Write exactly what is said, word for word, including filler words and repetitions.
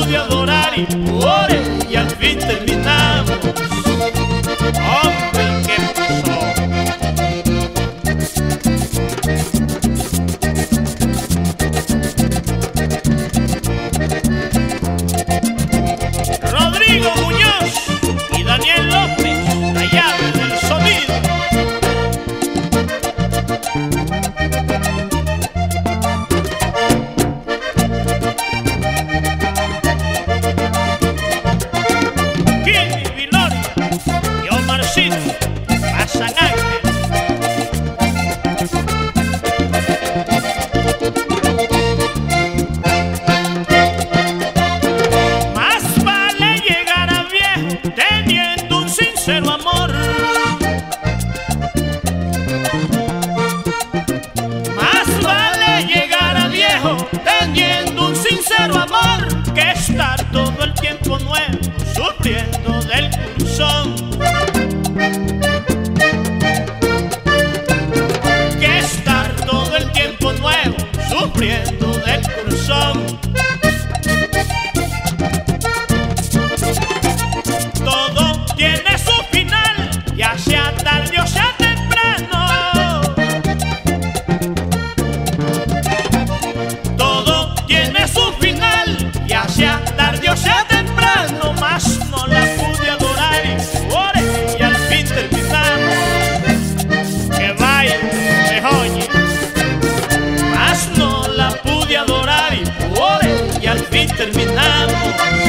pude adorar y oré y al fin terminamos. Hombre, ¿qué pasó? Rodrigo Muñoz y Daniel López, la llave del sonido. Pasan ángeles. Más vale llegar a viejo teniendo un sincero amor. Más vale llegar a viejo teniendo un sincero amor que estar todo el tiempo nuevo sufriendo del corazón. Que estar todo el tiempo nuevo sufriendo del corazón. Todo tiene su final, ya sea tarde o sea temprano. Todo tiene su final, ya sea tarde o sea temprano. Mas no la pude adorar y oré y al fin terminamos. Que vaya, me oye. Mas no la pude adorar y oré y al fin terminamos.